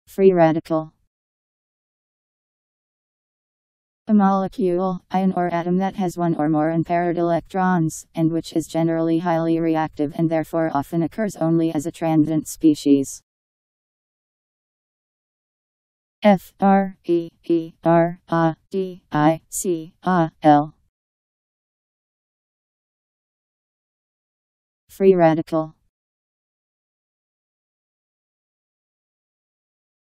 Free radical. A molecule, ion or atom that has one or more unpaired electrons, and which is generally highly reactive and therefore often occurs only as a transient species. Free radical.